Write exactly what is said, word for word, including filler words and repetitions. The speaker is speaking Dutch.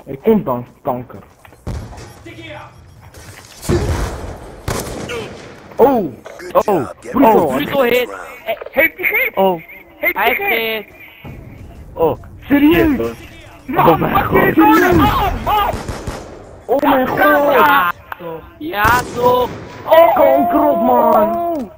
Er komt dan kanker. Oh, oh, Oh, Bruto hit. Heeft hij geen? Oh, Heeft hij hij geen? hit. oh, serieus? Man, Oh mijn wat god. is er? Man, man! Oh mijn god. Ja toch, ja toch. Oh, kanker op man.